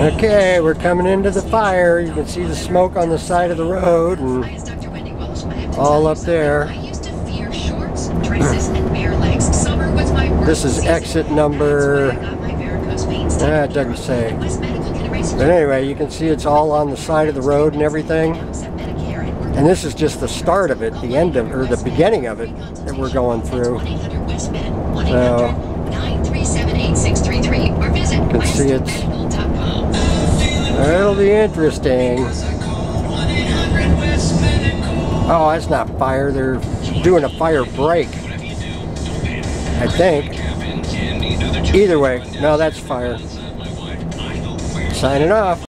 Okay, we're coming into the fire. You can see the smoke on the side of the road and all up there. This is exit number, it doesn't say. But anyway, you can see it's all on the side of the road and everything. And this is just the start of it, the end of, or the beginning of it that we're going through. So, you can see it'll be interesting. Oh, that's not fire. They're doing a fire break, I think. Either way, no, that's fire. Signing off.